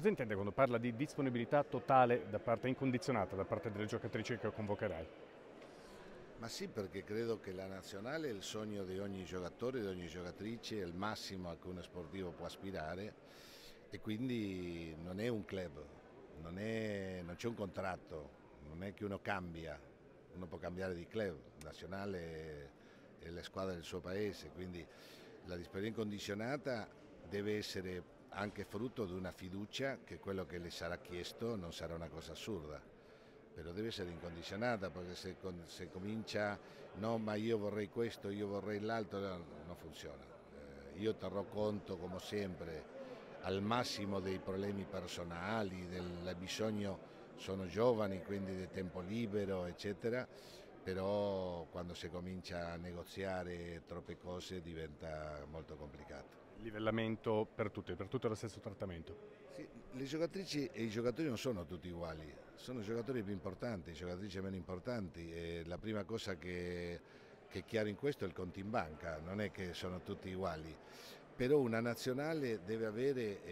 Cosa intende quando parla di disponibilità totale da parte incondizionata da parte delle giocatrici che convocherai? Ma sì, perché credo che la nazionale è il sogno di ogni giocatore, di ogni giocatrice, è il massimo a cui uno sportivo può aspirare e quindi non è un club, non c'è un contratto, non è che uno cambia, uno può cambiare di club, nazionale è la squadra del suo paese, quindi la disponibilità incondizionata deve essere anche frutto di una fiducia che quello che le sarà chiesto non sarà una cosa assurda, però deve essere incondizionata perché se comincia no ma io vorrei questo, io vorrei l'altro, non funziona. Io terrò conto come sempre al massimo dei problemi personali, del bisogno, sono giovani quindi di tempo libero eccetera, però quando si comincia a negoziare troppe cose diventa molto complicato. Il livellamento per tutti lo stesso trattamento. Sì, le giocatrici e i giocatori non sono tutti uguali, sono giocatori più importanti, giocatrici meno importanti e la prima cosa che è chiaro in questo è il conto in banca, non è che sono tutti uguali, però una nazionale deve avere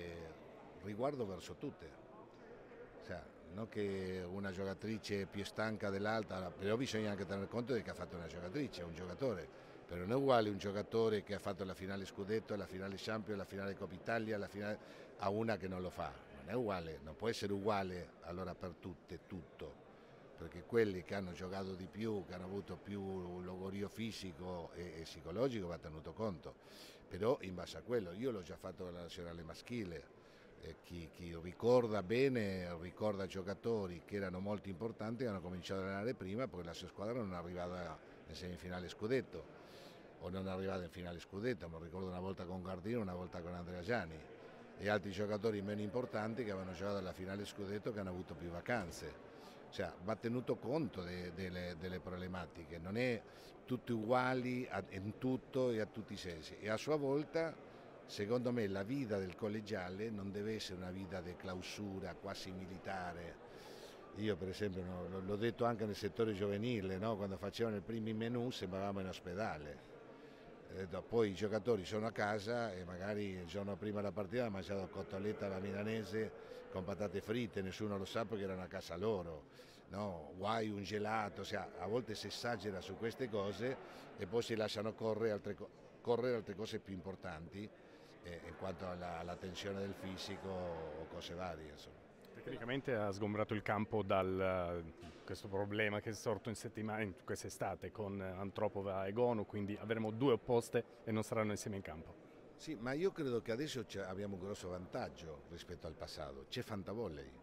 riguardo verso tutte. Cioè, non che una giocatrice è più stanca dell'altra, però bisogna anche tener conto di che ha fatto una giocatrice, un giocatore, però non è uguale un giocatore che ha fatto la finale Scudetto, la finale Champions, la finale Coppa Italia, la finale, a una che non lo fa, non è uguale, non può essere uguale allora per tutte, tutto, perché quelli che hanno giocato di più, che hanno avuto più logorio fisico e psicologico va tenuto conto, però in base a quello, io l'ho già fatto con la nazionale maschile, chi ricorda bene ricorda giocatori che erano molto importanti, che hanno cominciato ad allenare prima perché la sua squadra non arrivava in semifinale Scudetto o non arrivava in finale Scudetto, mi ricordo una volta con Gardino, una volta con Andrea Gianni e altri giocatori meno importanti che avevano giocato alla finale Scudetto che hanno avuto più vacanze. Cioè, va tenuto conto delle problematiche, non è tutti uguali in tutto e a tutti i sensi e a sua volta secondo me la vita del collegiale non deve essere una vita di clausura quasi militare. Io per esempio l'ho detto anche nel settore giovanile, no? Quando facevano i primi menù sembravamo in ospedale. Poi i giocatori sono a casa e magari il giorno prima della partita hanno mangiato cotoletta alla milanese con patate fritte, nessuno lo sa perché erano a casa loro, no? Guai un gelato, cioè, a volte si esagera su queste cose e poi si lasciano correre altre cose più importanti in quanto alla tensione del fisico o cose varie. Insomma. Tecnicamente ha sgombrato il campo da questo problema che è sorto in quest'estate con Antropova e Gonu, quindi avremo due opposte e non saranno insieme in campo. Sì, ma io credo che adesso abbiamo un grosso vantaggio rispetto al passato, c'è Fantavolley.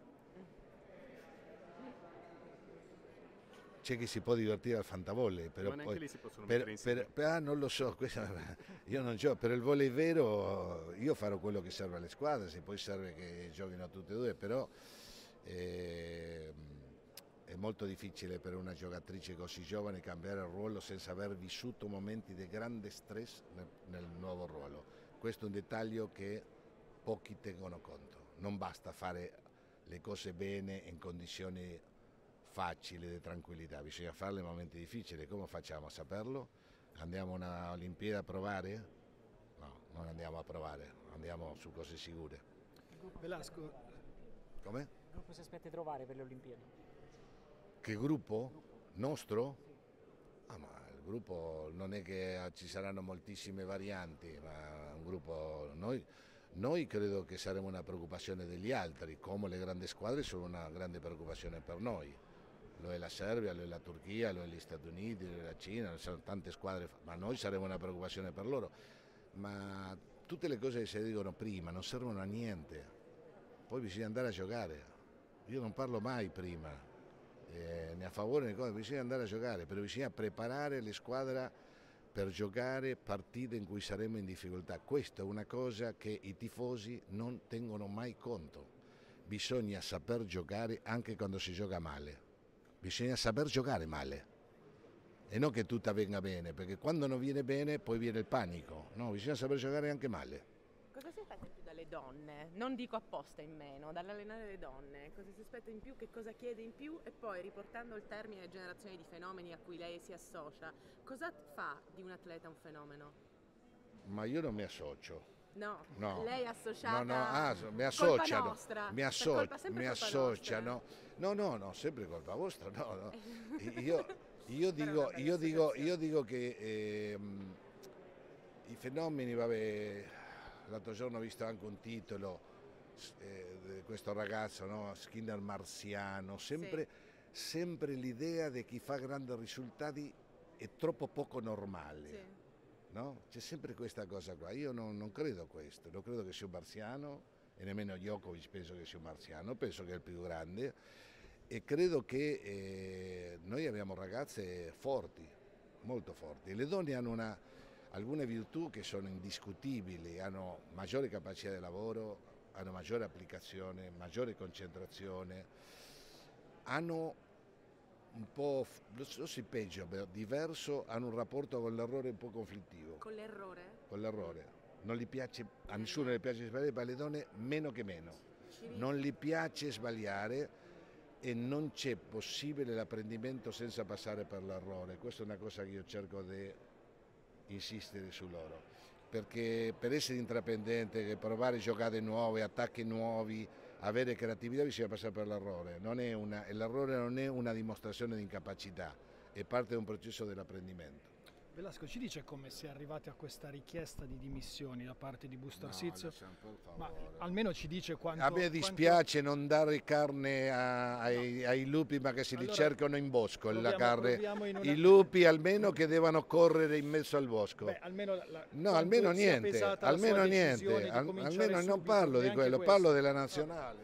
C'è chi si può divertire al fantavolley, però Ma neanche poi lì si possono mettere insieme. non lo so, io non gioco, per il volley vero io farò quello che serve alle squadre, se poi serve che giochino tutte e due, però eh, è molto difficile per una giocatrice così giovane cambiare il ruolo senza aver vissuto momenti di grande stress nel nuovo ruolo. Questo è un dettaglio che pochi tengono conto, non basta fare le cose bene in condizioni facili di tranquillità, bisogna farle in momenti difficili. Come facciamo a saperlo? Andiamo a una Olimpiade a provare? No, non andiamo a provare, andiamo su cose sicure. Velasco, Come? Che gruppo si aspetta di trovare per le Olimpiadi? Che gruppo? Nostro? Ah, ma il gruppo non è che ci saranno moltissime varianti, ma un gruppo noi credo che saremo una preoccupazione degli altri, come le grandi squadre sono una grande preoccupazione per noi. Lo è la Serbia, lo è la Turchia, lo è gli Stati Uniti, lo è la Cina, sono tante squadre, ma noi saremo una preoccupazione per loro. Ma tutte le cose che si dicono prima non servono a niente, poi bisogna andare a giocare. Io non parlo mai prima, né a favore né contro, bisogna andare a giocare, però bisogna preparare le squadre per giocare partite in cui saremo in difficoltà. Questa è una cosa che i tifosi non tengono mai conto. Bisogna saper giocare anche quando si gioca male. Bisogna saper giocare male e non che tutto venga bene, perché quando non viene bene poi viene il panico. No, bisogna saper giocare anche male. Cosa si aspetta in più dalle donne? Non dico apposta in meno, dall'allenare le donne. Cosa si aspetta in più, che cosa chiede in più e poi riportando il termine generazione di fenomeni a cui lei si associa, cosa fa di un atleta un fenomeno? Ma io non mi associo. No, No. lei è associata. Mi associano, nostra. mi associano. No, sempre colpa vostra, no. Io dico che i fenomeni, vabbè, l'altro giorno ho visto anche un titolo di questo ragazzo, no? Skinner marziano, sempre l'idea di chi fa grandi risultati è troppo poco normale. Sì. No? C'è sempre questa cosa qua, io non credo a questo, non credo che sia un marziano e nemmeno Djokovic penso che sia un marziano, penso che è il più grande e credo che noi abbiamo ragazze forti, molto forti, le donne hanno alcune virtù che sono indiscutibili, hanno maggiore capacità di lavoro, hanno maggiore applicazione, maggiore concentrazione, hanno un po', non so se peggio, però diverso, hanno un rapporto con l'errore un po' conflittivo. Con l'errore? Con l'errore. Non gli piace, a nessuno le piace sbagliare, ma alle donne meno che meno. Non gli piace sbagliare e non c'è possibile l'apprendimento senza passare per l'errore. Questa è una cosa che io cerco di insistere su loro. Perché per essere intraprendente, provare giocate nuove, attacchi nuovi, avere creatività bisogna passare per l'errore. L'errore non è una dimostrazione di incapacità, è parte di un processo dell'apprendimento. Velasco, ci dice come si è arrivati a questa richiesta di dimissioni da parte di Busto Arsizio? Ma almeno ci dice quanto... A me dispiace non dare carne ai lupi, ma che si li cercano in bosco la carne. I lupi almeno che devono correre in mezzo al bosco. Beh, almeno almeno niente, almeno non parlo di quello, parlo della nazionale.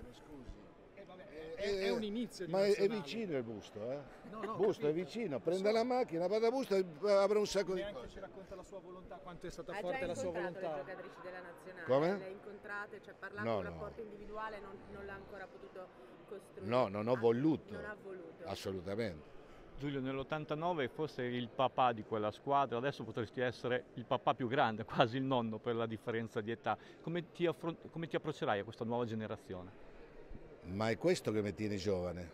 È un inizio di ma è vicino il Busto, Busto è vicino, prende la macchina, vada a Busto e avrà un sacco di cose. Ci racconta la sua volontà, quanto è stata forte la sua volontà. Ha già incontrato le giocatrici della nazionale? Come? Le ha incontrate, cioè parlando di un rapporto individuale, non l'ha ancora potuto costruire? No, non ho voluto. Non ha voluto. Assolutamente. Giulio, nell'89 forse eri il papà di quella squadra, adesso potresti essere il papà più grande, quasi il nonno per la differenza di età. Come ti approccerai a questa nuova generazione? Ma è questo che mi tiene giovane,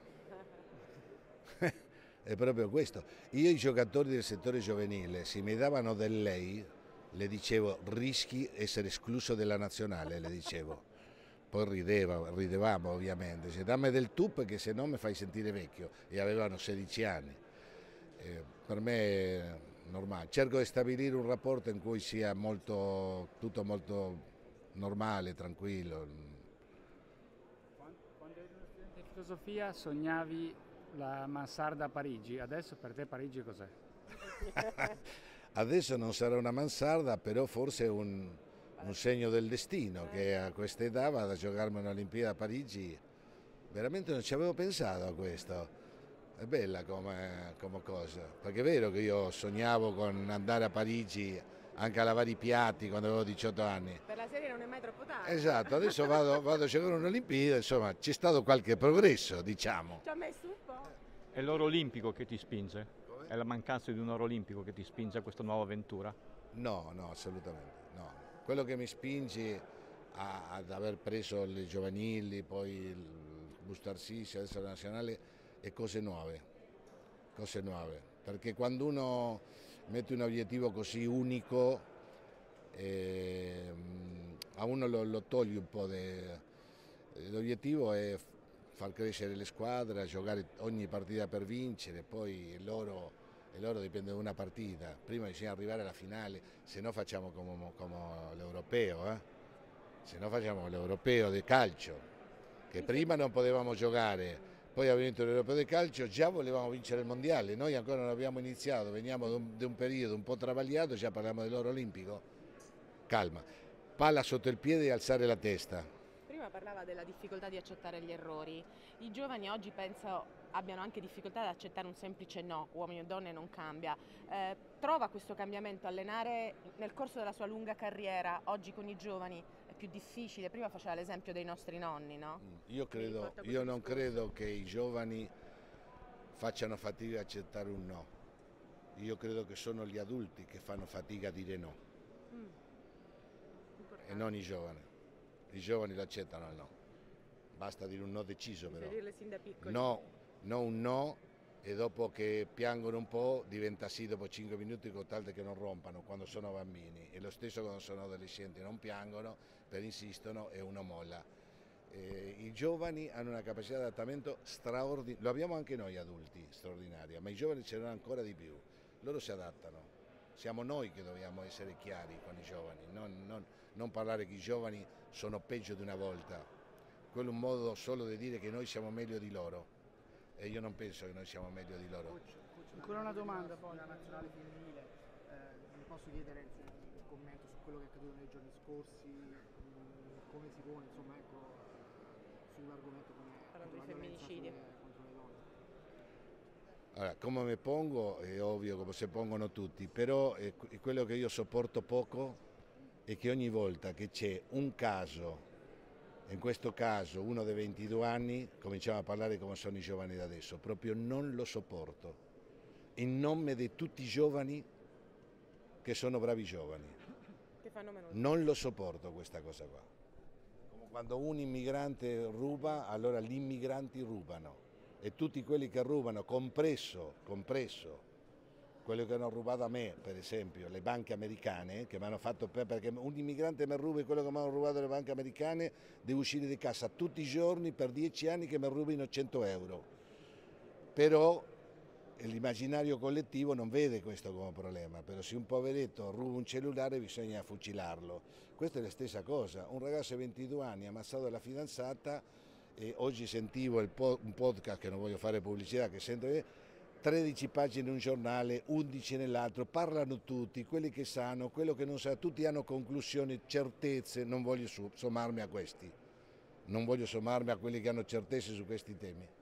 è proprio questo. Io i giocatori del settore giovanile, se mi davano del lei, le dicevo rischi essere escluso dalla nazionale, le dicevo. Poi ridevamo ovviamente, se dammi del tu perché se no mi fai sentire vecchio, e avevano 16 anni. Per me è normale, cerco di stabilire un rapporto in cui sia tutto molto normale, tranquillo. Filosofia sognavi la mansarda a Parigi, adesso per te Parigi cos'è? Adesso non sarà una mansarda, però forse è un segno del destino che a questa età vado a giocarmi un'Olimpiade a Parigi. Veramente non ci avevo pensato a questo, è bella come cosa, perché è vero che io sognavo con andare a Parigi anche a lavare i piatti quando avevo 18 anni. Per la serie non è mai troppo tardi. Esatto, adesso vado a giocare un'Olimpiade, insomma c'è stato qualche progresso, diciamo. Ci ha messo un po'. È l'oro olimpico che ti spinge? È la mancanza di un oro olimpico che ti spinge a questa nuova avventura? No, assolutamente no. Quello che mi spinge ad aver preso le giovanili, poi il Busto Arsizio, adesso la nazionale, è cose nuove, perché quando uno mette un obiettivo così unico a uno lo toglie un po'. L'obiettivo è far crescere le squadre, giocare ogni partita per vincere, poi l'oro dipende da una partita, prima bisogna arrivare alla finale, se no facciamo come l'europeo, se no facciamo l'europeo del calcio, che prima non potevamo giocare. Poi abbiamo vinto l'Europeo del calcio, già volevamo vincere il mondiale, noi ancora non abbiamo iniziato, veniamo da un periodo un po' travagliato, già parliamo dell'oro olimpico. Calma, palla sotto il piede e alzare la testa. Prima parlava della difficoltà di accettare gli errori. I giovani oggi penso abbiano anche difficoltà ad accettare un semplice no, uomini e donne non cambia. Trova questo cambiamento allenare nel corso della sua lunga carriera, oggi con i giovani? Più difficile, prima faceva l'esempio dei nostri nonni, no? Io non credo che i giovani facciano fatica a accettare un no, io credo che sono gli adulti che fanno fatica a dire no, e non i giovani l'accettano il no, basta dire un no deciso però. Dirle sin da piccoli. No, un no e dopo che piangono un po' diventa sì dopo 5 minuti con tal che non rompano quando sono bambini, e lo stesso quando sono adolescenti non piangono, per insistono e uno molla. I giovani hanno una capacità di adattamento straordinaria, lo abbiamo anche noi adulti, straordinaria, ma i giovani ce l'hanno ancora di più, loro si adattano, siamo noi che dobbiamo essere chiari con i giovani, non parlare che i giovani sono peggio di una volta, quello è un modo solo di dire che noi siamo meglio di loro. E io non penso che noi siamo meglio di loro. Ancora una domanda poi. La nazionale femminile, mi posso chiedere un commento su quello che è accaduto nei giorni scorsi, come si pone, insomma, ecco, sull'argomento come la violenza contro le donne. Allora, come mi pongo è ovvio come si pongono tutti, però quello che io sopporto poco è che ogni volta che c'è un caso, in questo caso uno dei 22 anni, cominciamo a parlare come sono i giovani da adesso, proprio non lo sopporto, in nome di tutti i giovani che sono bravi giovani. Non lo sopporto questa cosa qua. Come quando un immigrante ruba, allora gli immigranti rubano, e tutti quelli che rubano, compreso quello che hanno rubato a me, per esempio, le banche americane, che mi hanno fatto perché un immigrante mi ruba quello che mi hanno rubato le banche americane, devo uscire di casa tutti i giorni per 10 anni che mi rubino 100 euro. Però l'immaginario collettivo non vede questo come problema, però se un poveretto ruba un cellulare bisogna fucilarlo. Questa è la stessa cosa, un ragazzo di 22 anni ha ammazzato la fidanzata, e oggi sentivo un podcast, che non voglio fare pubblicità, che sento 13 pagine in un giornale, 11 nell'altro, parlano tutti, quelli che sanno, quello che non sa, tutti hanno conclusioni, certezze, non voglio sommarmi a questi, non voglio sommarmi a quelli che hanno certezze su questi temi.